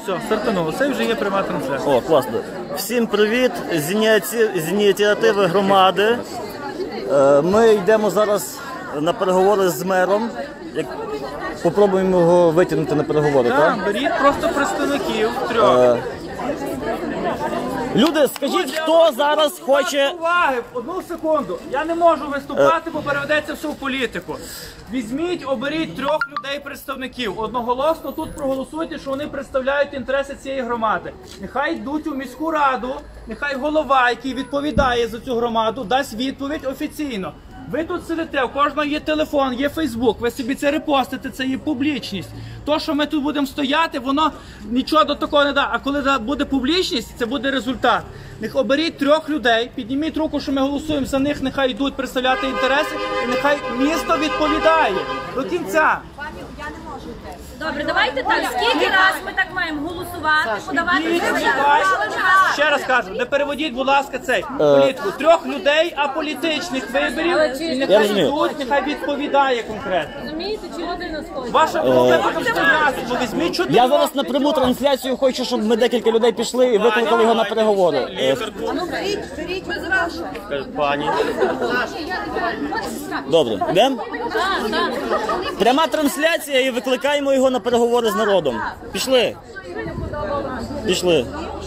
Все, стартануло. Це вже є пряма трансляція. О, класно. Всім привіт з ініціативи громади. Ми йдемо зараз на переговори з мером. Попробуємо його витягнути на переговори, так? Так, беріть просто представників трьох. Люди, скажіть, хто зараз хоче... Уваги, одну секунду. Я не можу виступати, бо переведеться все в політику. Візьміть, оберіть трьох людей-представників. Одноголосно тут проголосуйте, що вони представляють інтереси цієї громади. Нехай йдуть у міську раду, нехай голова, який відповідає за цю громаду, дасть відповідь офіційно. Ви тут сидите, у кожного є телефон, є Фейсбук, ви собі це репостите, це є публічність. То, що ми тут будемо стояти, воно нічого до такого не дає. А коли буде публічність, це буде результат. Оберіть трьох людей, підніміть руку, що ми голосуємо за них, нехай йдуть представляти інтереси, і нехай місто відповідає до кінця. Добре, давайте так, скільки раз ми так маємо голосувати, подавати Ще раз кажу, не переводіть, будь ласка, цей політику. Трьох людей аполітичних виборів, і нехай йдуть, нехай відповідає конкретно. Розумієте, чи людина сходить? Ваша проблема там стояти, бо візьміть 4 Я зараз на пряму трансляцію хочу, щоб ми декілька людей пішли і викликали його на переговори. Беріть, ми зразу. Пані. Добре, йдемо? Пряма трансляція і викликаємо його на переговори з народом. Пішли. Пішли.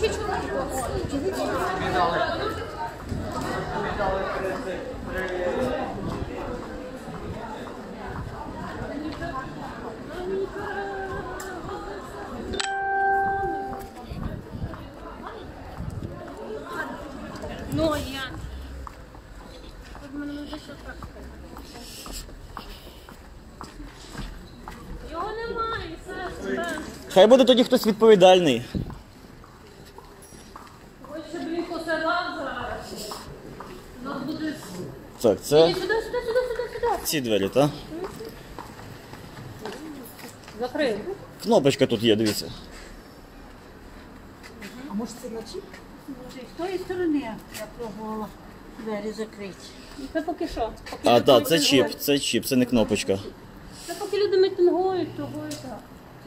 Ну, я. Його немає, все. Хай буде тоді хтось відповідальний. Ось щоб він посилав зараз. У нас буде... Так, це Сюди. ці двері, так? Закрив. Кнопочка тут є, дивіться. А може це на чіп? Може, з тої сторони я пробувала двері закрити. Це поки що. А, так, це чіп, це не кнопочка. Це поки люди мітингують, того і так.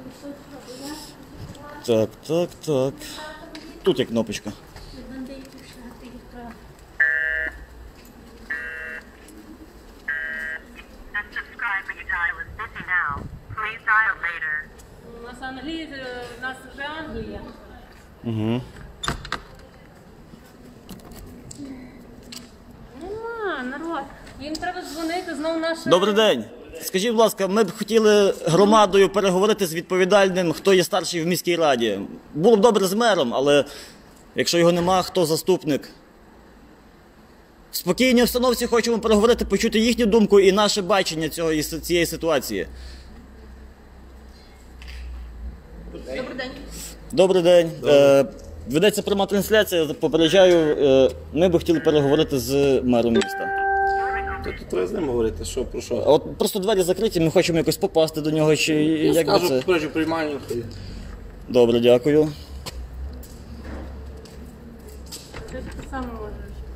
Так. Тут є кнопочка. У нас Англія, у нас вже Англія. Угу. Нема, народ. Їм треба дзвонити знову наше... Добрий день. Скажіть, будь ласка, ми б хотіли громадою переговорити з відповідальним, хто є старший в міській раді. Було б добре з мером, але якщо його нема, хто заступник? В спокійній обстановці хочемо переговорити, почути їхню думку і наше бачення цієї ситуації. Добрий день. Добрий день. Ведеться пряма трансляція, попереджаю, ми б хотіли переговорити з мером міста. Тут треба з ним говорити, що про що. От просто двері закриті, ми хочемо якось попасти до нього, чи як би Скажу, це? попереджу приймальню. Добре, дякую. Ти так само можеш.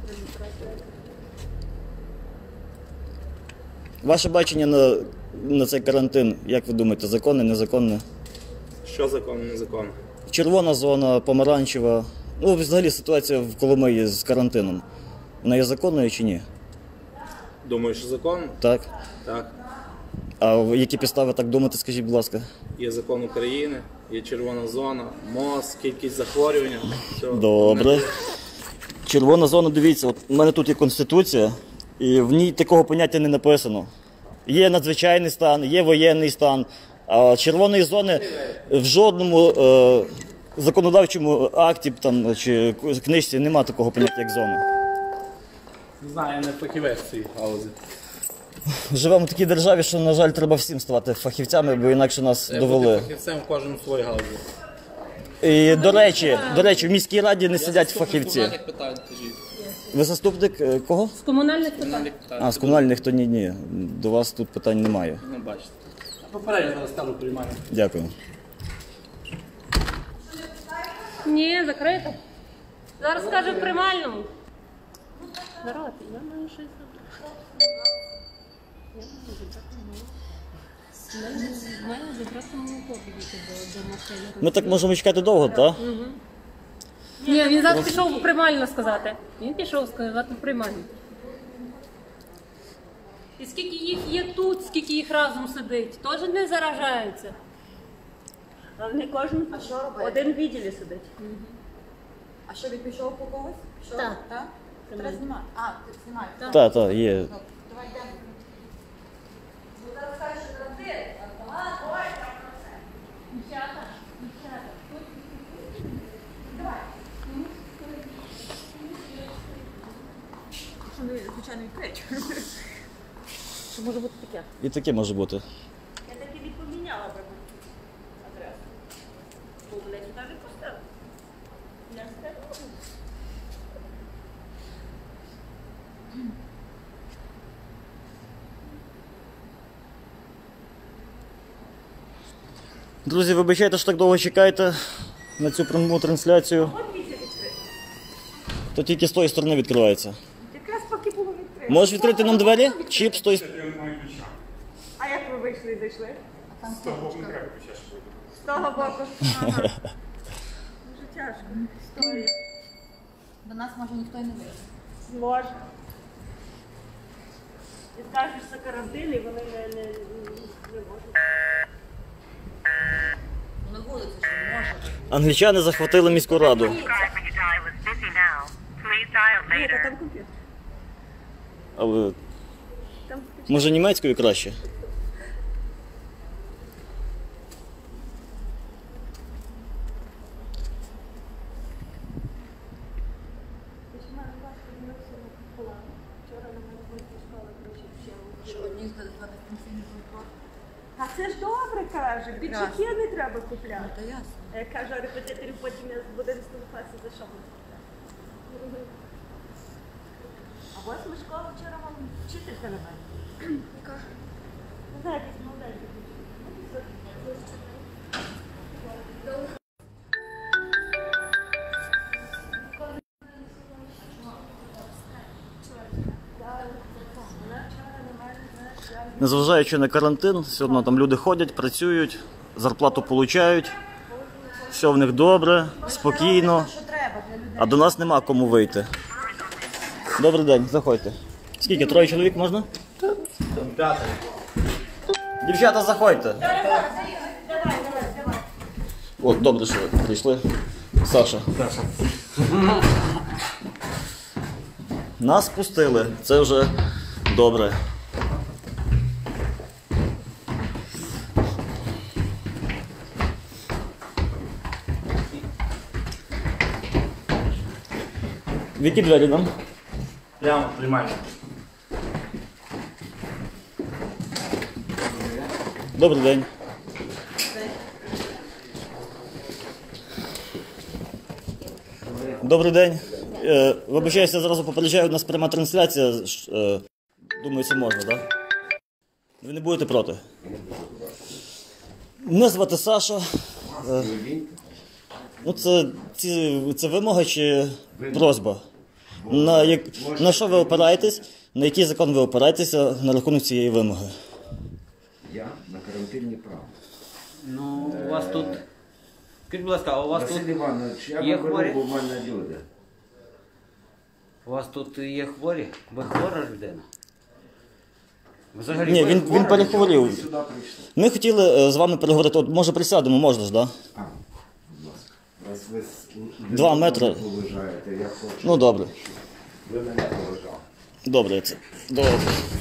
Ваше бачення на цей карантин, як ви думаєте, законне, незаконне? Що законно, незаконно? Червона зона, помаранчева. Ну, взагалі ситуація в Коломиї з карантином. Вона є законною чи ні? Думаю, що законно? Так. Так. А які підстави так думати, скажіть, будь ласка? Є закон України, є червона зона, МОЗ, кількість захворювань. Все. Добре. Червона зона, дивіться, от у мене тут є Конституція, і в ній такого поняття не написано. Є надзвичайний стан, є воєнний стан, а червоної зони в жодному законодавчому акті там, чи книжці немає такого поняття, як зона. Не знаю, я не фахівець в цій галузі. Живемо в такій державі, що, на жаль, треба всім ставати фахівцями, бо інакше нас довели. Фахівцем в кожному своїй галузі. І, до речі, в міській раді не сидять фахівці. Питань, кажіть. Ви заступник кого? З комунальних питань. А, з комунальних то ні. До вас тут питань немає. Не бачите. Попередньо зараз скажу приймальню. Дякую. Ні, закрито. Зараз скажу в приймальному. Народ, я маю щось. У мене вже просто молоко підійти до машини. Ми так можемо чекати довго, так? Ні, він зараз пішов приймально сказати. Він пішов сказати приймально. І скільки їх є тут, скільки їх разом сидить, теж не заражаються. Але не кожен один в відділі сидить. А що, він пішов по когось? Що? Так. Так? Треба знімати. А, ти знімаєш. Так, є. Давай йдемо. Що не звичайно відкрить. Що може бути таке? І таке може бути. Я таки не поміняла би адресу. Бо мене сюди не поставили. Я скажу. Друзі, вибачайте, що так довго чекаєте на цю пряму трансляцію. То тільки з тої сторони відкривається. Якраз поки було відкрито. Можеш відкрити нам двері? Чіп з тої сторони. А як ви вийшли і зайшли? З того боку не треба ключа. З того боку. Ага. Дуже тяжко. Історія. До нас може ніхто й не вийде. Зможе. Ти скажеш за карантин і вони не можуть. На вулиці що може. Англічани захватили міську раду. Ні, та там комп'ютер. А ви, Там може, німецькою краще? Що одні з дистанційних виплат. А це ж добре, каже. Піджаки не треба купляти. Та ясно. А я кажу, а репетиторів потім я буду розповідати, за що ми купляти. А восьма школа вчора вам вчителька на мене. Яка? Не знаю, якась молоденька. Незважаючи на карантин, все одно там люди ходять, працюють, зарплату получають, все в них добре, спокійно, Що треба для людей? а до нас нема кому вийти. Добрий день, заходьте. Скільки, троє чоловік можна? П'ятий. Дівчата, заходьте. От, добре, що ви прийшли. Саша. Нас пустили, це вже добре. В які двері нам? Прямо приймальня. Добрий день. Добрий день. Вибачаюся, зразу попереджаю, у нас пряма трансляція. Думаю, це можна, так? Ви не будете проти? Мене звати Саша. Ну, це вимога чи просьба? На що ви опираєтесь? На який закон ви опираєтеся на рахунок цієї вимоги? Я на карантинні права. Ну, у вас тут. Скажіть, будь ласка, а у вас Василь тут Іванович, я є беру, хворі? бо в мене люди. У вас тут є хворі? Ви хвора людина? Взагалі, Ні, він Ви перехворів. сюди прийшли. Ми хотіли з вами переговорити. От, може, присядемо, можна ж, так? Да? А, будь ласка. Раз ви 2 метри. поважаєте, я хочу. Ну, добре. Ви мене поважали. Добре, це. Добре.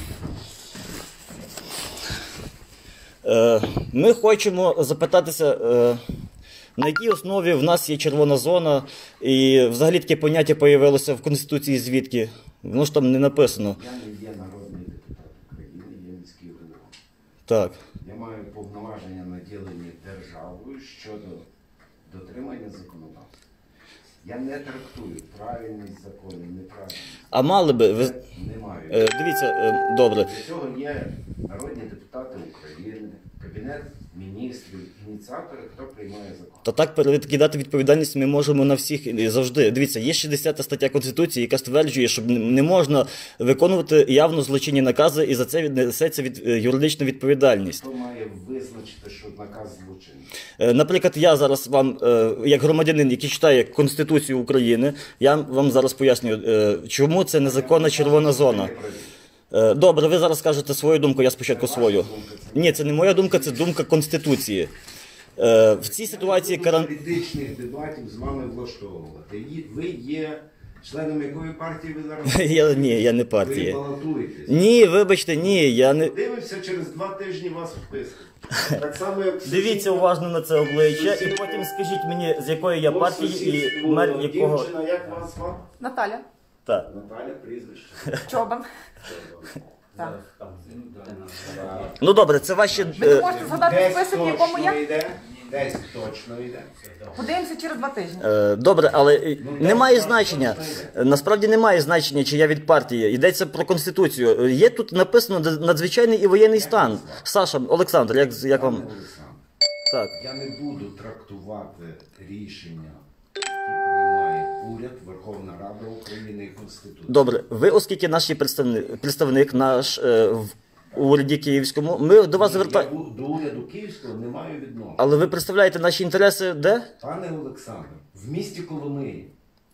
Ми хочемо запитатися, на якій основі в нас є червона зона, і взагалі таке поняття з'явилося в Конституції звідки? Воно ж там не написано. Я не є народний депутат України, я міський голова. Так. Я маю повноваження, наділені державою щодо дотримання законодавства. Я не трактую правильність законів, неправильність. А мали би, ви... Не маю. Дивіться, добре. Для цього є народні депутати України, Кабінет міністрів, ініціатори, хто приймає закон. Та так перекидати відповідальність ми можемо на всіх і завжди. Дивіться, є 60 стаття Конституції, яка стверджує, що не можна виконувати явно злочинні накази, і за це несеться юридична відповідальність. Хто має визначити, що наказ злочинний? Наприклад, я зараз вам, як громадянин, який читає Конституцію України, я вам зараз пояснюю, чому це незаконна червона зона. Добре, ви зараз скажете свою думку, я спочатку свою. Ні, це не моя думка, це думка Конституції. В цій ситуації політичних дебатів з вами влаштовувати. Ви є членом якої партії ви зараз? Ні, я не Ви партія. балотуєтесь. Ні, вибачте, ні, я не... Дивимося, через 2 тижні вас вписують. Так само, як Дивіться уважно на це обличчя і потім скажіть мені, з якої я партії і мер якого... Дівчина, як вас звати? Наталя. Так. Наталя, прізвище. Чобан. Так. Ну добре, це ваші... Ви не можете згадати Десь список, в якому точно я? йде. Десь точно йде. Подивимося через 2 тижні. Добре, але немає значення. Насправді немає значення, чи я від партії. Йдеться про Конституцію. Є тут написано надзвичайний і воєнний стан. Саша, Олександр, як вам? Олександр, Так. я не буду трактувати рішення, які приймає уряд, Верховна Рада України і Конституція. Добре, ви, оскільки наш представник наш в уряді Київському, ми до вас звертаємо. Я до уряду Київського не маю відношення. Але ви представляєте наші інтереси де? Пане Олександр, в місті Коломиї.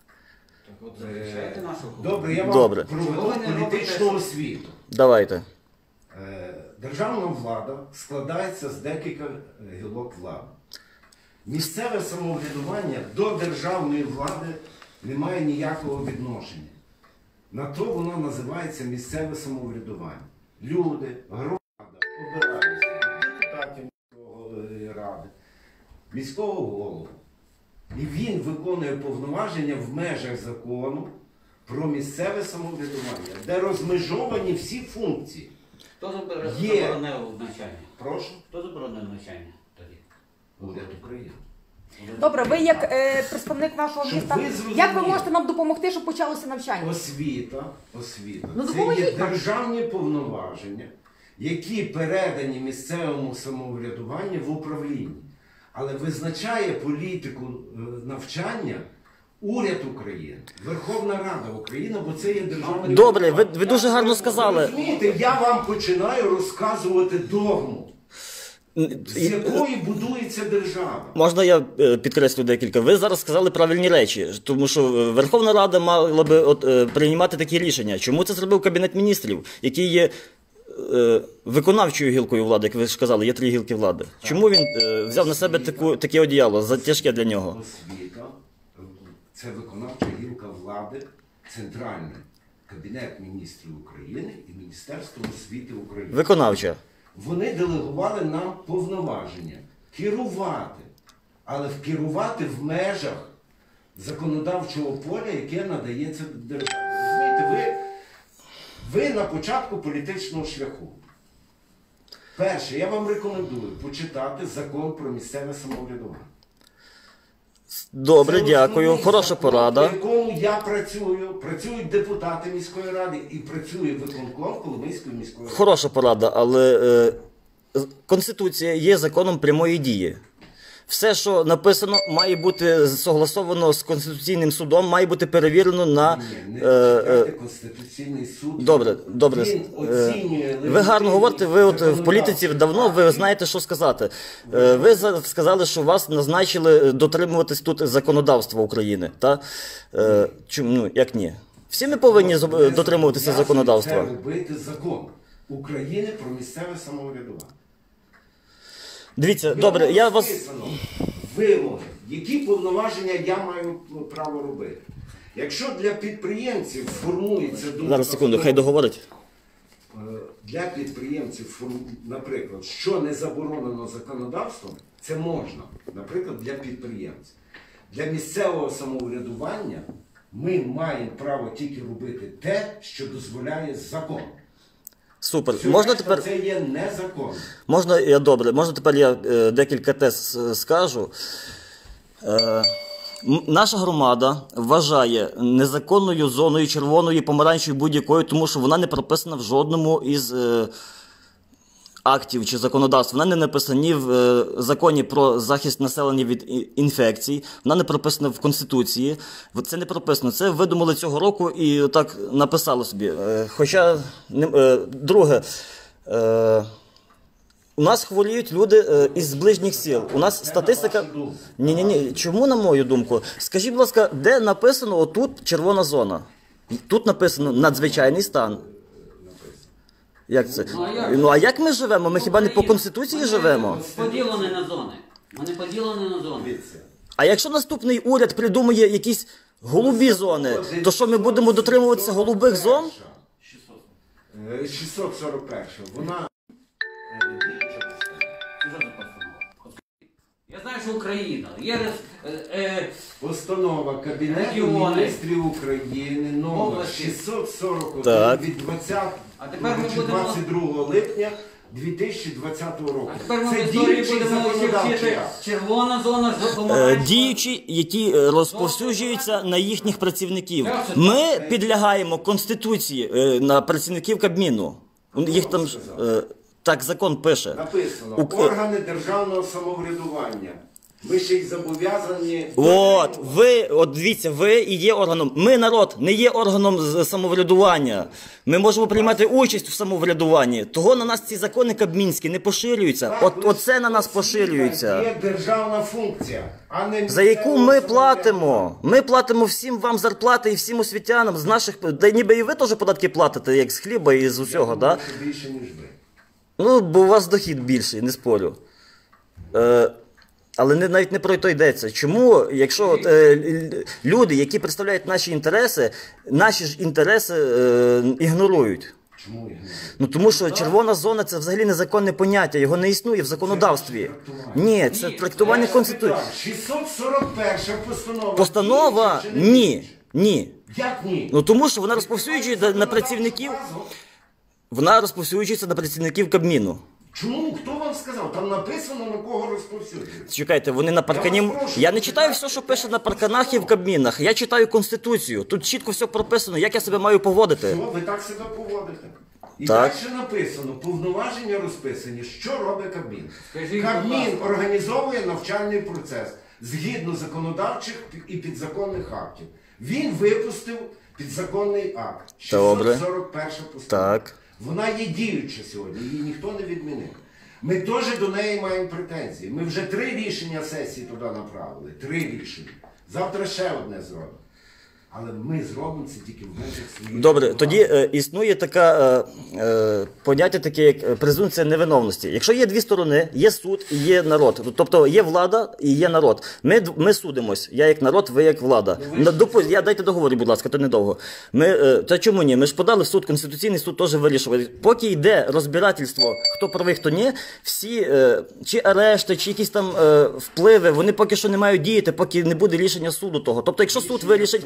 Захищайте нашу Україну. Добре, я вам Добре. проведу політичну освіту. Давайте. Державна влада складається з декілька гілок влади. Місцеве самоврядування до державної влади не має ніякого відношення. На то воно називається місцеве самоврядування. Люди, громада обираються депутатів міської ради, міського голову. І він виконує повноваження в межах закону про місцеве самоврядування, де розмежовані всі функції. Хто Є. заборонив навчання? Прошу. Хто заборонив навчання тоді? Уряд України. Добре, ви як представник нашого Щоб міста, ви зрозуміли. як ви можете нам допомогти, щоб почалося навчання? Освіта. Ну, Це допоможіть є нам. державні повноваження, які передані місцевому самоврядуванню в управлінні. Але визначає політику навчання уряд України, Верховна Рада України, бо це є державний... Добре, ви дуже гарно сказали. Розумієте, я вам починаю розказувати догму, з якої будується держава. Можна я підкреслю декілька? Ви зараз сказали правильні речі, тому що Верховна Рада мала би приймати такі рішення. Чому це зробив Кабінет міністрів, який є виконавчою гілкою влади, як ви ж казали, є 3 гілки влади. Чому він взяв на себе таке одіяло, затяжке для нього? Освіта – це виконавча гілка влади, центральний Кабінет міністрів України і Міністерство освіти України. Виконавча. Вони делегували нам повноваження керувати, але керувати в межах законодавчого поля, яке надається державі. Розумієте, ви на початку політичного шляху. Перше, я вам рекомендую почитати закон про місцеве самоврядування. Добре, Це дякую. основний Хороша закон, порада. по якому я працюю, працюють депутати міської ради і працює виконком Коломийської міської ради. Хороша порада, але Конституція є законом прямої дії. Все, що написано, має бути согласовано з Конституційним судом, має бути перевірено на... Не читайте Конституційний суд. Добре. Він оцінює... Ви гарно говорите, ви от в політиці давно, ви знаєте, що сказати. Ви сказали, що вас назначили дотримуватись тут законодавства України. Та? Чому, як ні? Всі ми повинні дотримуватися законодавства. Це робити закон України про місцеве самоврядування. Дивіться, добре, я вас... Написано вимоги, які повноваження я маю право робити. Якщо для підприємців формується думка... Зараз, секунду, хай договорить. Для підприємців, наприклад, що не заборонено законодавством, це можна, наприклад, для підприємців. Для місцевого самоврядування ми маємо право тільки робити те, що дозволяє закон. Супер. Все Можна решта тепер... це є незаконно. Можна тепер я декілька тез скажу. Наша громада вважає незаконною зоною червоною, помаранчевою будь-якою, тому що вона не прописана в жодному із актів чи законодавства, вона не написана ні в законі про захист населення від інфекцій, вона не прописана в Конституції. Це не прописано. Це видумали цього року і так написали собі. Хоча, друге, у нас хворіють люди із ближніх сіл. У нас статистика... Ні. Чому, на мою думку? Скажіть, будь ласка, де написано отут червона зона? Тут написано надзвичайний стан. Як це? Ну а як ми живемо? Ми хіба не по Конституції живемо? Поділені на зони. Вони поділені на зони. А якщо наступний уряд придумує якісь голубі зони, то що ми будемо дотримуватися голубих зон? 641. Вона... Я знаю, що Україна. Є Постанова Кабінету регіони. Міністрів України номер Області. 641 Так. від А тепер ми будемо- 22 липня 2020 року. А тепер ми в Це історії діючий будемо законодавчий вчити акт. червона зона, допомагає. Діючі, які розповсюджуються на їхніх працівників. Ми підлягаємо Конституції на працівників Кабміну. Їх там так закон пише. Написано, органи державного самоврядування. Ми ще й зобов'язані... От дивіться, ви і є органом. Ми, народ, не є органом самоврядування. Ми можемо приймати участь в самоврядуванні. Того на нас ці закони кабмінські не поширюються. Оце на нас поширюється. Є державна функція, а не За яку ми місцеве платимо. Ми платимо всім вам зарплати і всім освітянам з наших... Та ніби і ви теж податки платите, як з хліба і з усього, самоврядування. так? Я думаю, що більше, ніж ви. Ну, бо у вас дохід більший, не спорю. Але навіть не про то йдеться. Чому, якщо люди, які представляють наші ж інтереси ігнорують? Чому їх не? Ну тому що червона зона – це взагалі незаконне поняття, його не існує в законодавстві. Ні, це трактування Конституції. 641 постанова. Постанова? Чи не Ні. Ні. Як ні? Ну тому що вона розповсюджується на працівників. Вона розповсюджується на працівників Кабміну. Чому? Хто вам сказав? Там написано, на кого розповсюджується. Чекайте, вони на паркані... Я не читаю все, що пише на парканах і в Кабмінах. Я читаю Конституцію. Тут чітко все прописано, як я себе маю поводити. Що, ви так себе поводите? І Так. далі написано, повноваження розписані, що робить Кабмін. Скажіть, будь Кабмін ласка. організовує навчальний процес згідно законодавчих і підзаконних актів. Він випустив підзаконний акт. Добре. 641 постанова. Так. Вона є діюча сьогодні, її ніхто не відмінив. Ми теж до неї маємо претензії. Ми вже 3 рішення сесії туди направили. 3 рішення. Завтра ще одне зробимо. Але ми зробимо це тільки в межах своїх. Добре, тоді існує таке поняття, таке як презумпція невиновності. Якщо є дві сторони, є суд і є народ. Тобто є влада і є народ. Ми судимось. Я як народ, ви як влада. Дайте договорю, будь ласка, то недовго. Та чому ні? Ми ж подали в суд, Конституційний суд теж вирішував. Поки йде розбирательство, хто правий, хто ні, всі чи арешти, чи якісь там впливи, вони поки що не мають діяти, поки не буде рішення суду того. Тобто, якщо суд вирішить,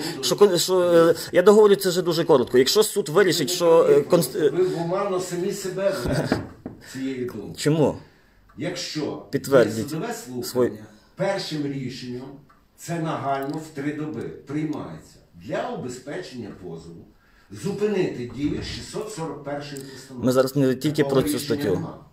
що я договорю це вже дуже коротко. Якщо суд вирішить, що Ви гуманно самі себе ведете цієї думки. Чому? Якщо Підтвердіть судове слухання першим рішенням, це нагально в 3 доби приймається для убезпечення позову, зупинити дію 641 постанови. Ми зараз не тільки Такого про цю рішення статтю. нема.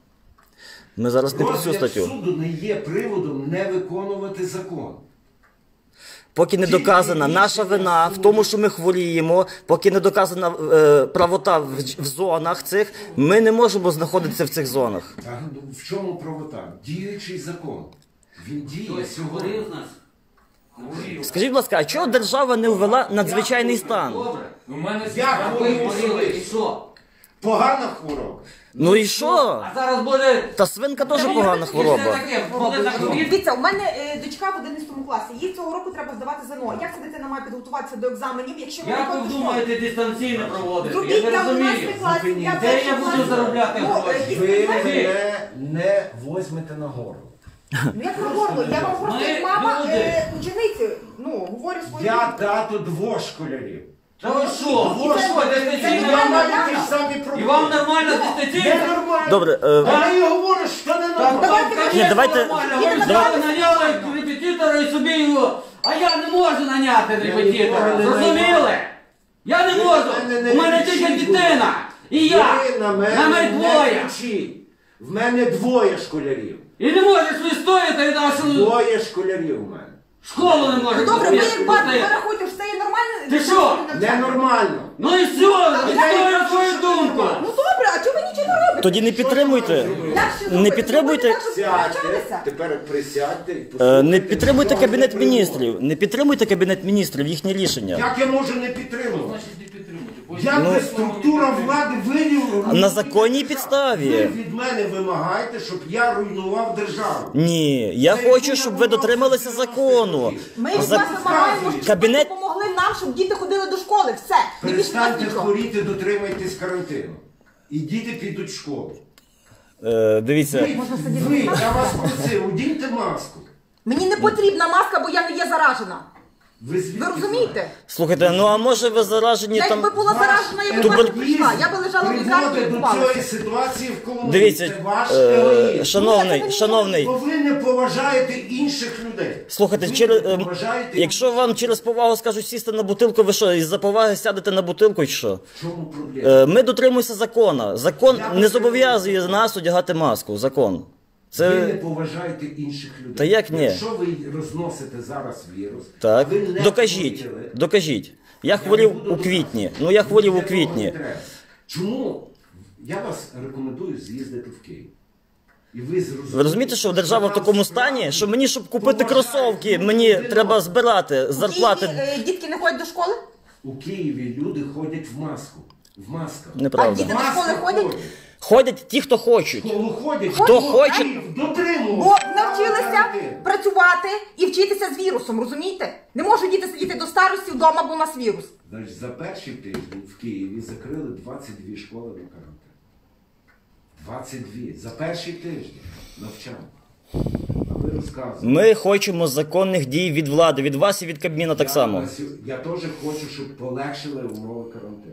Ми зараз не про цю Розгляд статтю. суду не є приводом не виконувати закон. Поки не доказана наша вина в тому, що ми хворіємо, поки не доказана правота в зонах цих, ми не можемо знаходитися в цих зонах. Так, в чому правота? Діючий закон. Він діє Хтось сьогодні. хворів з нас? Хворів. Скажіть, будь ласка, а чого держава не ввела надзвичайний стан? Добре. У мене Я Ви хворію хворіли, і особисто. що? Погана хвороба. Ну і що? А зараз буде... Та свинка теж погана хвороба. Буде захворіти. Дивіться, у мене дочка в 11 класі. Їй цього року треба здавати ЗНО. Як ця дитина має підготуватися до екзаменів, якщо вона Як ви ходить в школу? думаєте дистанційно проводити? Я Зробіть не там 11 розумію. класі, я Де перший я буду клас. заробляти Ну, гроші? якісь Ви предмети. мене не возьмете на горло. Ну як на горло, я вам просто Ми як мама люди. учениці, говорю свої. Я тато 2 школярів. Та ви що? Ви що, дистанційно? Це Я маю нормально. ті ж самі І проблеми. вам нормально дистанційно? Ненормально. Добре, А я говорю, що не нормально. Ні, давайте- Ви взяли, наняли репетитора і собі його, а я не можу наняти репетитора. ніколи не Зрозуміли? Я не можу. мене не У мене тільки кричіть, дитина. І я. Ви на На мене мене не двоє. кричіть. В мене 2 школярів. І не можеш вистояти від нашого... 2 школярів в мене. Школу не можеш Добре, ви вистояти. як батько, ви рахуєте, що це є нормально? Ти що? Ненормально. Ну і все, відстоюй свою думку. Ну добре, а чого ви нічого не робите? Тоді не підтримуйте. Не підтримуйте. Сядьте, тепер присядьте і Не послухайте, підтримуйте що Кабінет ви робите. Міністрів. Не підтримуйте Кабінет Міністрів, їхнє рішення. Як я можу не підтримувати? Як ви структура влади вирівняла? На законній Ви підставі. від мене вимагаєте, щоб я руйнував державу. Ні, я хочу, щоб ви дотрималися закону. Ми від За- вас вимагаємо, щоб Кабінет- ви допомогли нам, щоб діти ходили до школи. Все. Не більше нас Перестаньте нічого. хворіти, дотримайтесь карантину. І діти підуть в школу. Дивіться, Ви, я вас просив, одіньте маску. Мені не потрібна маска, бо я не є заражена. Ви звідки Ви розумієте? слухайте, ну а може ви заражені Я там... якби була заражена, я б до вас не прийшла. Я би лежала в лікарні і приводить до лікувалася. цієї ситуації в Коломиї. Дивіться, Це ваш егоїзм. шановний, Бо ви не поважаєте інших людей. слухайте, Ви через, не поважаєте якщо вам через повагу скажуть сісти на бутилку, ви що, із-за поваги сядете на бутилку чи що? В чому проблема? Ми дотримуємося закону. Закон не зобов'язує нас одягати маску. Закон. Ви не Це... поважаєте інших людей. Та як ні? Якщо ви розносите зараз вірус, Так, ви не докажіть, хворіли, докажіть. Я я хворів не буду у квітні. Ну я хворів у Для того не квітні. треба. Чому? Я вас рекомендую з'їздити в Київ. І ви зрозумієте, Ви розумієте, що держава в такому стані, що мені, щоб купити кросовки, мені треба збирати з У зарплати. Києві дітки не ходять до школи? У Києві люди ходять в маску. В масках. А Неправда. діти до школи ходять? Ходять ті, хто хочуть. Школу ходять, Хто хоче- дотримуватися. Бо навчилися працювати і вчитися з вірусом, розумієте? Не можуть діти сидіти до старості вдома, бо у нас вірус. Значить, за перший тиждень в Києві закрили 22 школи на карантин. 22. За перший тиждень навчання. А ви розказуєте. Ми хочемо законних дій від влади, від вас і від Кабміна так само. Я теж хочу, щоб полегшили умови карантину.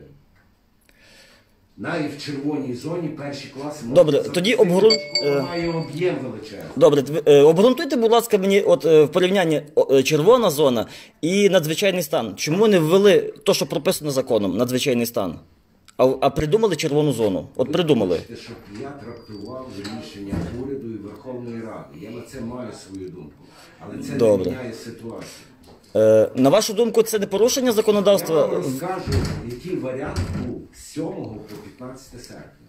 Навіть в червоній зоні перші класи можуть Добре, запустити, тоді школа має об'єм величезний. Добре, обґрунтуйте, будь ласка, мені от в порівнянні червона зона і надзвичайний стан. Чому не ввели то, що прописано законом, надзвичайний стан? А придумали червону зону. От придумали. Ви хочете, щоб я трактував рішення уряду і Верховної Ради. Я на це маю свою думку. Але це Добре. не міняє ситуацію. На вашу думку, це не порушення Я законодавства? вам розкажу, який варіант був з 7 по 15 серпня.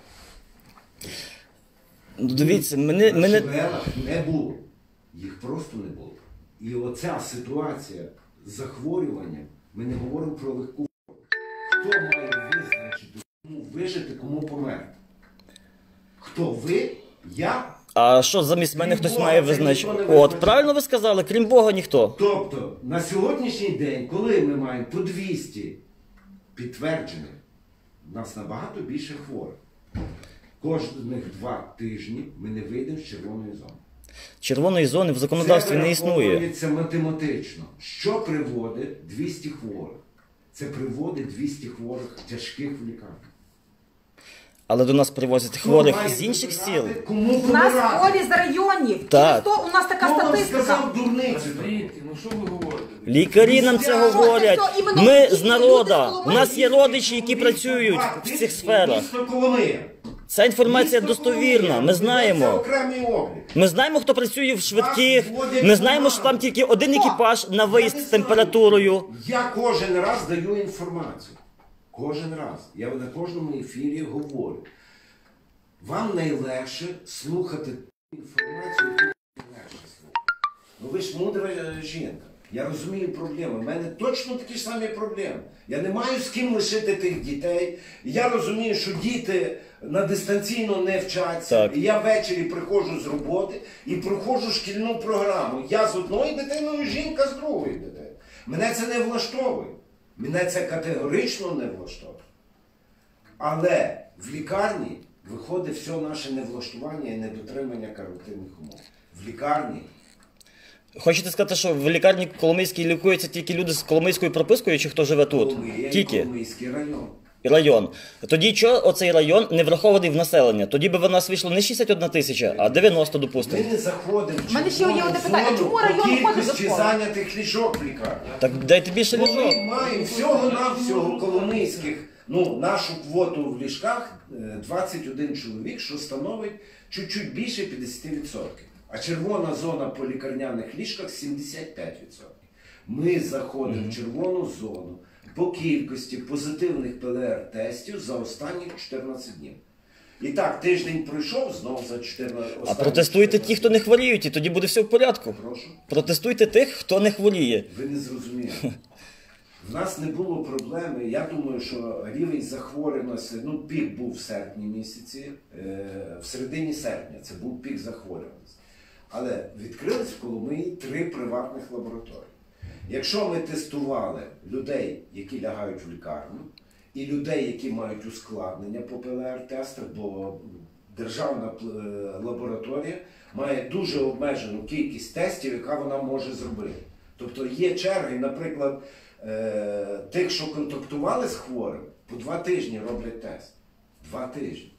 Дивіться, На мене... ШВЛах не було. Їх просто не було. І оця ситуація з захворюванням, ми не говоримо про легку. Хто має визначити, кому вижити, кому померти? Хто ви? Я? А що, замість мене хтось Бога має це визначити? ніхто не От, визначає. правильно ви сказали, крім Бога ніхто. Тобто, на сьогоднішній день, коли ми маємо по 200 підтверджених, у нас набагато більше хворих. Кожних 2 тижні ми не вийдемо з червоної зони. Червоної зони в законодавстві не існує. Це враховується математично. Що приводить 200 хворих? Це приводить 200 хворих тяжких в лікарні. Але до нас привозять хворих з інших сіл. Кому У нас помирати? хворі з районів. Так. Через то у нас така Хто вам статистика. сказав дурницю? Ну що ви говорите? Лікарі нам це говорять. Що, іменно Ми ті з люди народа. з У Коломиї? нас є родичі, які працюють в цих сферах. Місто Коломия. Ця інформація Місто достовірна. Коломия. Ми Це знаємо. окремий облік. Ми знаємо, хто працює в швидких. Вас вводять Ми знаємо, в що там тільки один Хто? екіпаж на виїзд Я з не знаю. температурою. Я кожен раз даю інформацію. Кожен раз. Я на кожному ефірі говорю. Вам найлегше слухати інформацію, яку найлегше слухати. Ну ви ж мудра жінка. Я розумію проблеми. У мене точно такі ж самі проблеми. Я не маю з ким лишити тих дітей. Я розумію, що діти на дистанційно не вчаться. Так. І я ввечері приходжу з роботи і проходжу шкільну програму. Я з одною дитиною, жінка з другою дитиною. Мене це не влаштовує. Мене це категорично не влаштовує. Але в лікарні виходить все наше невлаштування і недотримання карантинних умов. В лікарні Хочете сказати, що в лікарні Коломийській лікуються тільки люди з коломийською пропискою, чи хто живе тут? Коломия і Тільки. Коломийський район. Район. Тоді чого оцей район не врахований в населення? Тоді би в нас вийшло не 61 тисяча, а 90, Ми допустимо. не заходимо в У мене ще є одне червону питання. зону Чому по район входить до кількості школи? зайнятих ліжок в лікарні. Так дайте більше Бо ліжок. ми маємо всього-навсього коломийських Ну, нашу квоту в ліжках 21 чоловік, що становить чуть-чуть більше 50%. А червона зона по лікарняних ліжках 75%. Ми заходимо в червону зону по кількості позитивних ПЛР-тестів за останні 14 днів. І так, тиждень пройшов, знову за 14 А протестуйте ті, хто не хворіють, і тоді буде все в порядку. Прошу? Протестуйте тих, хто не хворіє. Ви не зрозуміли. В нас не було проблеми. Я думаю, що рівень захворюваності, ну, пік був в серпні місяці, в середині серпня це був пік захворюваності. Але відкрились в Коломиї 3 приватних лабораторії. Якщо ми тестували людей, які лягають в лікарню, і людей, які мають ускладнення по ПЛР-тестах, бо державна лабораторія має дуже обмежену кількість тестів, яка вона може зробити. Тобто є черги, наприклад, тих, що контактували з хворим, по 2 тижні роблять тест. 2 тижні.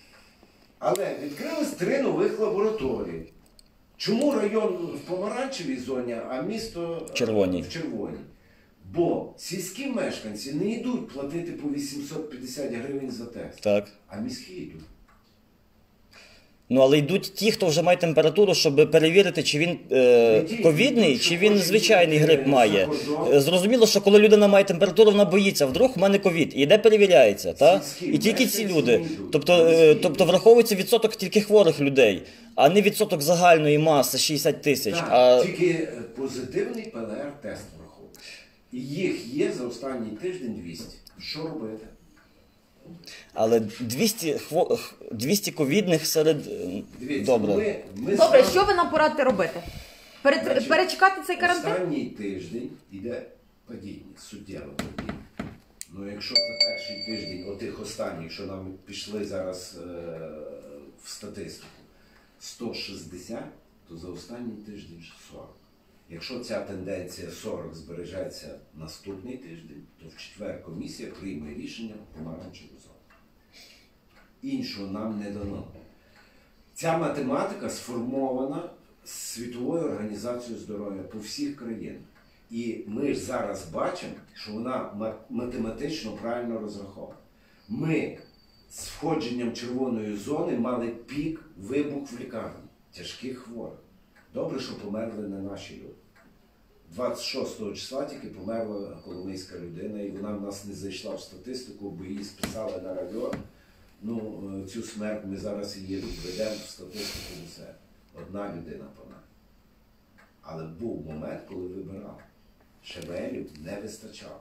Але відкрились 3 нових лабораторії. Чому район в помаранчевій зоні, а місто в червоній? Бо сільські мешканці не йдуть платити по 850 гривень за тест, Так. а міські йдуть. Ну, але йдуть ті, хто вже має температуру, щоб перевірити, чи він ковідний, чи він звичайний грип має. Зрозуміло, що коли людина має температуру, вона боїться, вдруг в мене ковід. І де перевіряється, так? І тільки ці люди. Тобто враховується відсоток тільки хворих людей, а не відсоток загальної маси 60 тисяч. Тільки позитивний ПЛР-тест враховується. І їх є за останній тиждень 200. Що робити? Але 200 ковідних серед... Дивіться, Добре. Добре, що ви нам порадите робити? Перечекати цей карантин? Останній тиждень йде падіння, суттєве падіння. Ну, якщо за перший тиждень, отих останніх, що нам пішли зараз в статистику, 160, то за останній тиждень 40. Якщо ця тенденція 40 збережеться наступний тиждень, то в четвер комісія прийме рішення про помаранчеву зону. Іншого нам не дано. Ця математика сформована Світовою організацією здоров'я по всіх країнах. І ми ж зараз бачимо, що вона математично правильно розрахована. Ми з входженням червоної зони мали пік, вибух в лікарні, тяжких хворих. Добре, що померли не наші люди. 26 числа тільки померла коломийська людина, і вона в нас не зайшла в статистику, бо її списали на радіо. Ну, цю смерть ми зараз її введемо в статистику усе. Одна людина померла. Але був момент, коли вибирали. ШВЛів не вистачало.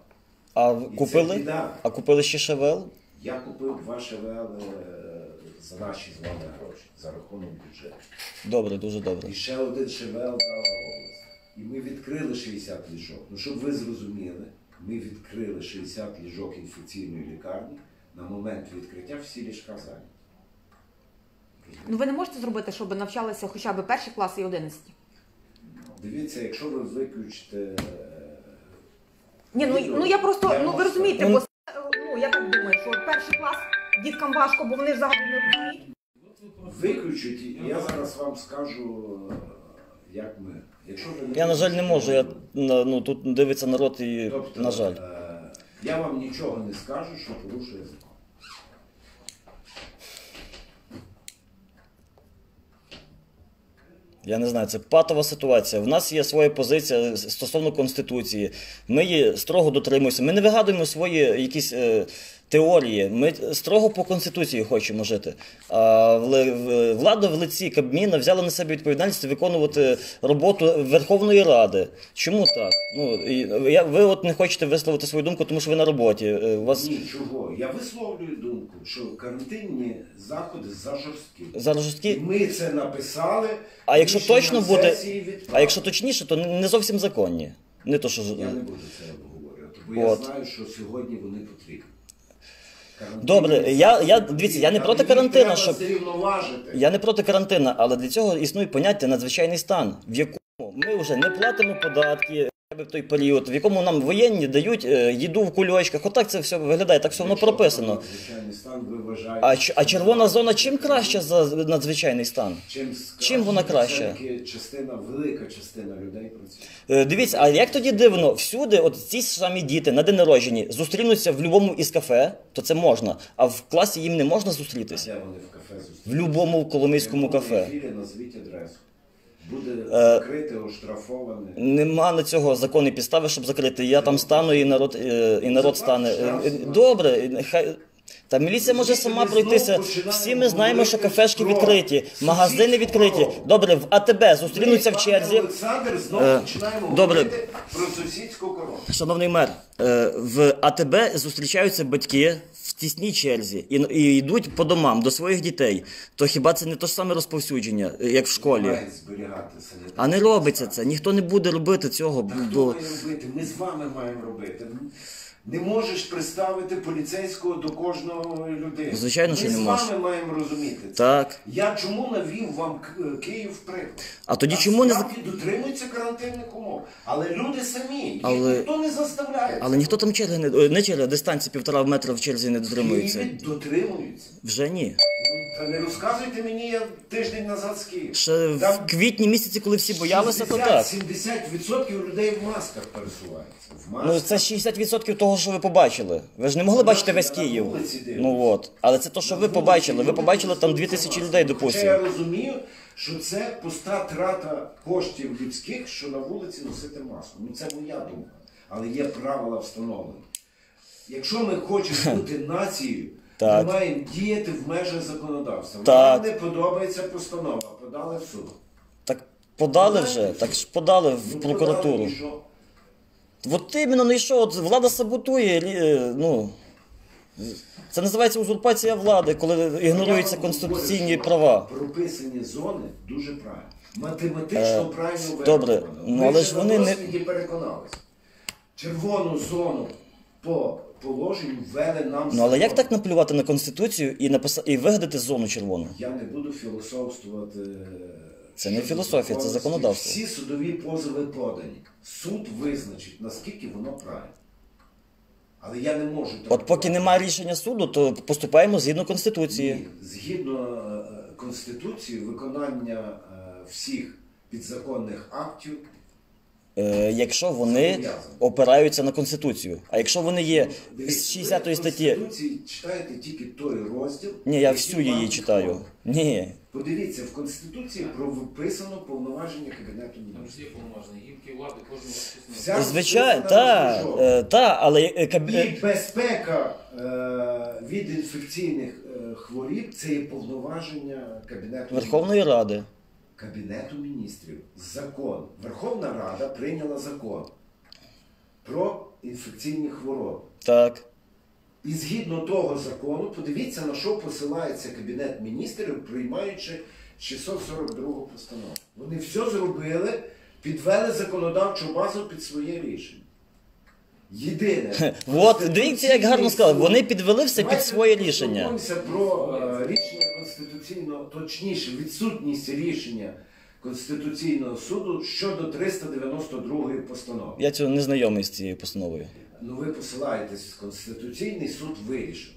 А купили ще ШВЛ? Я купив 2 ШВЛ за наші з вами гроші, за рахунок бюджету. Добре, дуже добре. І ще один ШВЛ дала область. І ми відкрили 60 ліжок. Ну, щоб ви зрозуміли, ми відкрили 60 ліжок інфекційної лікарні. На момент відкриття всі ліжка зайняті. Ну ви не можете зробити, щоб навчалися хоча б 1 клас і 11? Дивіться, якщо ви виключите... Ні, ну я просто, ну ви розумієте, бо ну, я так думаю, що 1 клас діткам важко, бо вони ж взагалі не розуміють. Виключуть, і я зараз вам скажу, як ми. Якщо ви Я, на жаль, не можу. Тут дивиться народ і, тобто, на жаль. Я вам нічого не скажу, що порушує закон. Я не знаю, це патова ситуація. В нас є своя позиція стосовно Конституції. Ми її строго дотримуємося. Ми не вигадуємо свої якісь теорії. Ми строго по Конституції хочемо жити. А влада в лиці Кабміна взяла на себе відповідальність виконувати роботу Верховної Ради. Чому так? Ви от не хочете висловити свою думку, тому що ви на роботі. Ні, чого. Я висловлюю думку, що карантинні заходи зажорсткі. І ми це написали. А якщо точно буде, а якщо точніше, то не зовсім законні. Не то, що... Я не буду це обговорювати, бо я знаю, що сьогодні вони потрібні. Добре, дивіться, я не проти карантину, я не проти карантину, але для цього існує поняття надзвичайний стан, в якому ми вже не платимо податки. В той період, в якому нам воєнні дають їду в кульочках. Отак це все виглядає, так все воно прописано. Надзвичайний стан ви вважаєте. А червона зона чим краща за надзвичайний стан? Чим вона краща? Велика частина людей працює. Дивіться, а як тоді дивно, всюди от ці самі діти на день народження зустрінуться в будь-якому із кафе, то це можна, а в класі їм не можна зустрітися? Де вони в кафе зустрінуться? В будь-якому коломийському кафе. В ефірі назвіть адресу. Буде закрите, оштрафоване. Нема на цього законної підстави, щоб закрити. Я там стану і народ стане. Добре, нехай. Та міліція може сама пройтися. Всі ми знаємо, що кафешки відкриті, магазини відкриті. Добре, в АТБ зустрінуться в черзі. Олександр, знову починаємо говорити про сусідську корону. Шановний мер, в АТБ зустрічаються батьки в тісній черзі і йдуть по домам до своїх дітей. То хіба це не те ж саме розповсюдження, як в школі? А не робиться це, ніхто не буде робити цього. Хто має робити? Ми з вами маємо робити. Не можеш приставити поліцейського до кожного людини. Звичайно, що не можеш. Ми з вами маємо розуміти це. Так. Я чому навів вам Київ в приклад? А тоді чому не... Справді дотримуються карантинних умов. Але люди самі, їх ніхто не заставляє. Але ніхто там черги не черги, дистанції 1,5 метра в черзі не дотримується. Києві дотримуються. Вже ні. Та не розказуйте мені, я тиждень назад з Києва. Ще в квітні місяці, коли всі боялися, то так. 70% людей в масках пересуваються. Ну це 60% того, що ви побачили. Ви ж не могли бачити весь Київ. Ну от. Але це те, що ви побачили. Ви побачили там 2000 людей, допустимо. Я розумію, що це пуста трата коштів людських, що на вулиці носити маску. Ну це моя думка. Але є правила встановлені. Якщо ми хочемо бути нацією, ми маємо діяти в межах законодавства. Вам не подобається постанова, подали в суд. Так подали вже, так ж подали в прокуратуру. От іменно, ну і що, от влада саботує, ну, це називається узурпація влади, коли ігноруються конституційні права. Прописані зони дуже правильно. Математично правильно добре, ну, але ж вони не... переконалися. Червону зону по положенню ввели нам... Ну, але як так наплювати на Конституцію і вигадати зону червону? Я не буду філософствувати... Це не філософія, це законодавство. Всі судові позови подані. Суд визначить, наскільки воно правильно. Але я не можу... От поки немає рішення суду, то поступаємо згідно Конституції. Ні, згідно Конституції, виконання всіх підзаконних актів... Якщо вони опираються на Конституцію. А якщо вони є з 60-ї статті... В Конституції читаєте тільки той розділ... Ні, я всю її читаю. Ні. Подивіться, в Конституції прописано повноваження Кабінету Міністрів. Звичайно, так, але... І безпека від інфекційних хворіб – це є повноваження Кабінету Верховної Ради. Кабінету Міністрів. Закон. Верховна Рада прийняла закон про інфекційні хвороби. Так. І згідно того закону, подивіться, на що посилається Кабінет Міністрів, приймаючи 642 постанову. Вони все зробили, підвели законодавчу базу під своє рішення. Єдине. От, дивіться, як гарно сказали, вони підвели все під своє рішення. Давайте про рішення Конституційного, точніше, відсутність рішення Конституційного суду щодо 392-ї постанови. Я цього не знайомий з цією постановою. Ну ви посилаєтесь, Конституційний суд вирішив.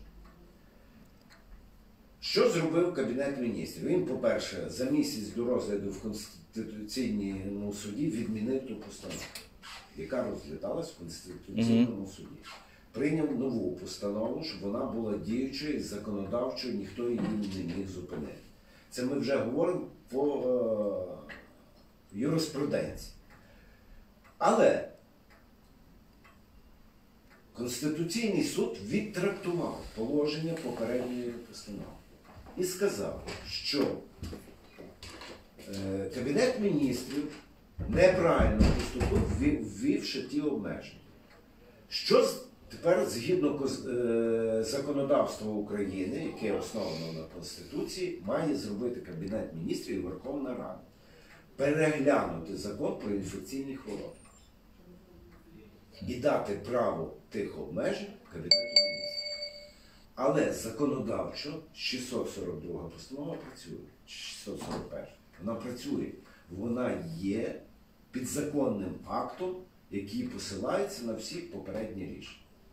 Що зробив Кабінет Міністрів? Він, по-перше, за місяць до розгляду в Конституційному суді відмінив ту постанову, яка розглядалась в Конституційному суді. Прийняв нову постанову, щоб вона була діючою, законодавчою, ніхто її не міг зупинити. Це ми вже говоримо по юриспруденції. Але Конституційний суд відтрактував положення попередньої постанови і сказав, що Кабінет Міністрів неправильно поступив, ввівши ті обмеження. Що тепер, згідно законодавства України, яке основано на Конституції, має зробити Кабінет Міністрів і Верховна Рада? Переглянути закон про інфекційні хвороби і дати право тих обмежень Кабінету Міністрів. Але законодавчо 642 постанова працює, 641. Вона працює. Вона є підзаконним актом які посилаються на всіх попередні рішення.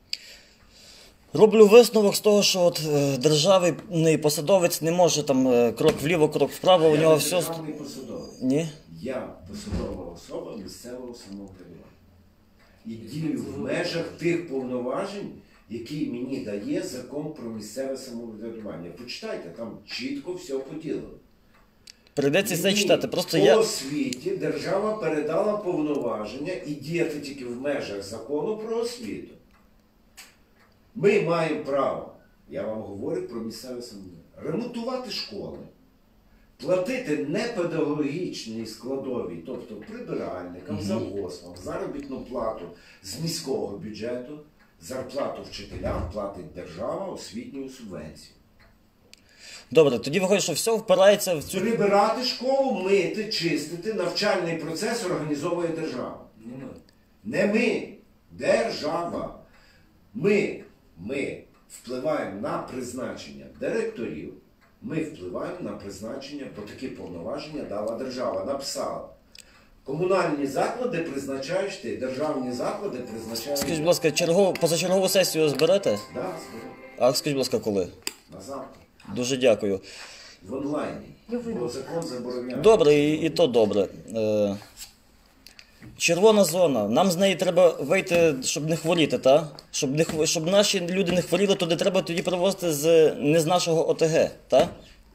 Роблю висновок з того, що от державний посадовець не може там крок вліво, крок вправо, у нього все... Державний посадовець. Ні? Я посадова особа місцевого самоврядування. І дію в межах тих повноважень, які мені дає Закон про місцеве самоврядування. Почитайте, там чітко все поділено. Прийдеться це читати, просто по я... освіті держава передала повноваження і діяти тільки в межах Закону про освіту. Ми маємо право, я вам говорю про місцеве самоврядування, ремонтувати школи, платити непедагогічні складові, тобто прибиральникам, завгоспам, заробітну плату з міського бюджету, зарплату вчителям платить держава освітню субвенцію. Добре, тоді виходить, що все впирається в цю... Прибирати школу, мити, чистити, навчальний процес організовує держава. Не ми. Держава. Ми впливаємо на призначення директорів, ми впливаємо на призначення, бо такі повноваження дала держава, написала. Комунальні заклади призначаєш ти, державні заклади призначаєш... Скажіть, будь ласка, позачергову сесію зберете? Так, зберемо. А скажіть, будь ласка, коли? На завтра. Дуже дякую. В онлайні. Бо закон забороняє. Добре, і то добре. Червона зона. Нам з неї треба вийти, щоб не хворіти, так? Щоб наші люди не хворіли, то не треба тоді привозити не з нашого ОТГ, так?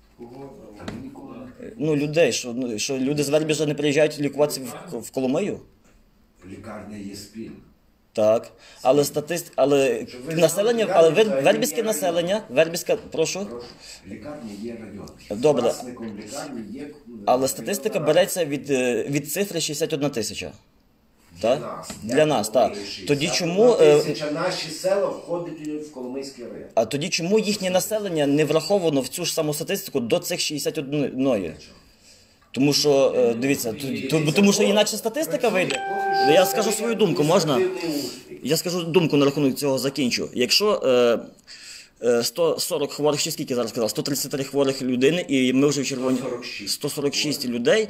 Ну, людей, що люди з Вербіжа не приїжджають лікуватися в Коломию? Лікарня є спільна. Так, але населення, але вербівське населення, прошу. Лікарня є район. Добре. Власником лікарні є... Але статистика береться від цифри 61 тисяча. Для нас, так. Тоді чому... Наші села входять в Коломийський район. А тоді чому їхнє населення не враховано в цю ж саму статистику до цих 61? Тому що, дивіться, тому що інакше статистика вийде. Я скажу свою думку, можна? Я скажу думку на рахунок цього, закінчу. Якщо 140 хворих, чи скільки зараз сказав, 133 хворих людини, і ми вже в червоні 146 людей,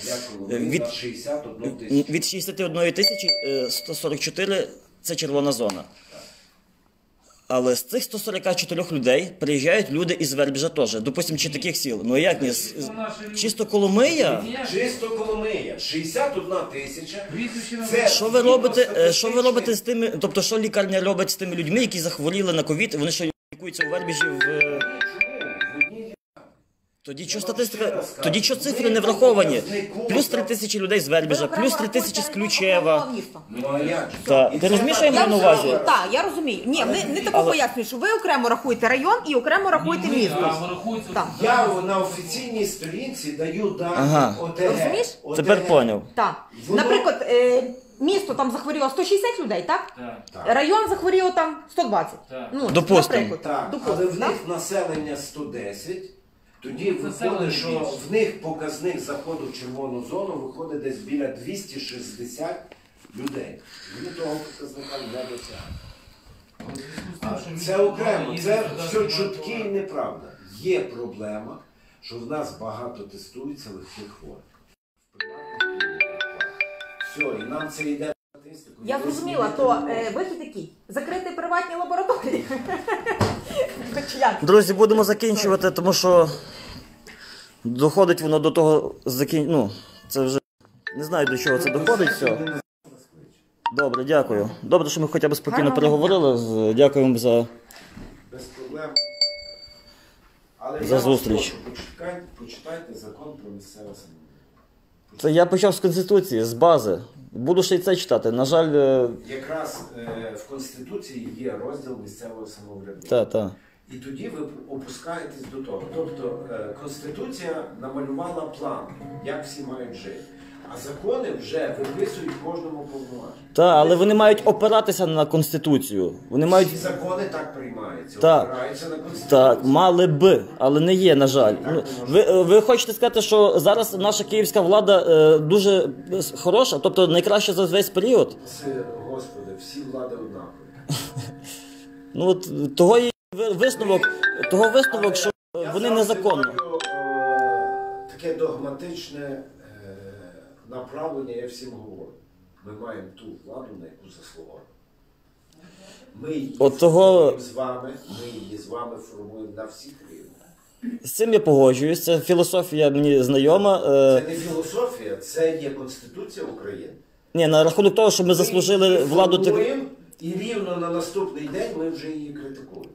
від 61 тисячі 144 – це червона зона. Але з цих 144 людей приїжджають люди із Вербіжа теж, допустим, чи таких сіл. Ну як ні? Чисто Коломия? Чисто Коломия. 61 тисяча. Що ви робите з тими, тобто що лікарня робить з тими людьми, які захворіли на ковід, вони що лікуються у Вербіжі в... Тоді що цифри не враховані? Плюс 3 тисячі людей з Вербіжа, плюс 3 тисячі з Ключева. Ти розумієш, що я маю на увазі? Так, я розумію. Ні, не таку пояснюю, що ви окремо рахуєте район і окремо рахуєте місто. Я на офіційній сторінці даю дані ОТГ. Розумієш? Тепер поняв. Так. Наприклад, місто там захворіло 160 людей, так? Район захворіло там 120. Допустимо. Так, але в них населення 110. Тоді виходить, що в них показник заходу в червону зону виходить десь біля 260 людей. Вони того показника не досягають. Це окремо, це все чутки і неправда. Є проблема, що в нас багато тестується легких хворих. Все, і нам це йде на статистику. Я зрозуміла, то вихід який? Закрити приватні лабораторії? Друзі, будемо закінчувати, тому що доходить воно до того, це вже, не знаю до чого це доходить все. Добре, дякую. Добре, що ми хоча б спокійно переговорили, дякуємо за зустріч. Почитайте закон про місцеве самоврядування. Це я почав з Конституції, з бази. Буду ще й це читати. На жаль... Якраз в Конституції є розділ місцевого самоврядування. Так. І тоді ви опускаєтесь до того. Тобто Конституція намалювала план, як всі мають жити. А закони вже виписують кожному повноваження. Так, але вони мають опиратися на Конституцію. Всі закони так приймаються, опираються на Конституцію. Так, мали би, але не є, на жаль. Ви хочете сказати, що зараз наша київська влада дуже хороша, тобто найкраща за весь період? Господи, всі влади однакові. Ну от того висновок, що вони незаконно. Таке догматичне направлення я всім говорю. ми маємо ту владу, на яку заслуговуємо. Ми її От того- ми її з вами формуємо на всіх рівнях. З цим я погоджуюсь, це філософія мені знайома. Це не філософія, це є Конституція України. Ні, на рахунок того, що ми заслужили владу... Формуємо, і рівно на наступний день ми вже її критикуємо.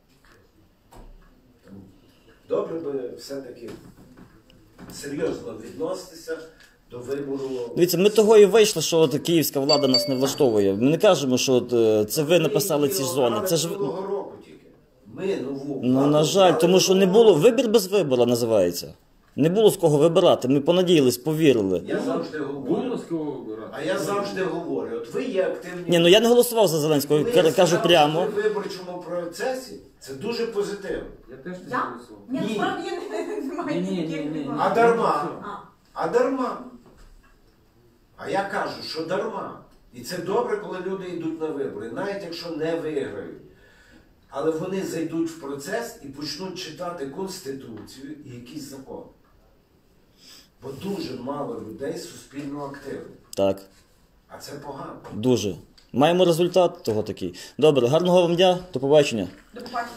Тому добре би все-таки серйозно відноситися до вибору. Дивіться, ми того і вийшли, що от київська влада нас не влаштовує. Ми не кажемо, що от, це ви написали ці зони. Це ж... Минулого року тільки. Ми нову Ну, владу на жаль, брали тому що не на- було... Вибір без вибору називається. Не було з кого вибирати. Ми понадіялись, повірили. Я завжди говорю. А я завжди говорю, от ви є активні. Ні, ну я не голосував за Зеленського, Ви кажу справді прямо. в виборчому процесі це дуже позитивно. Я теж не Я? голосував. Ні, насправді немає Ні. ніяких. А дарма. А дарма. А я кажу, що дарма. І це добре, коли люди йдуть на вибори, навіть якщо не виграють. Але вони зайдуть в процес і почнуть читати Конституцію і якісь закони. Бо дуже мало людей суспільно активних. Так, А це погано. дуже. Маємо результат того такий. Добре, гарного вам дня, до побачення. До побачення.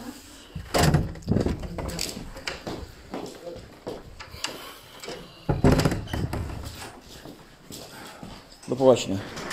До побачення.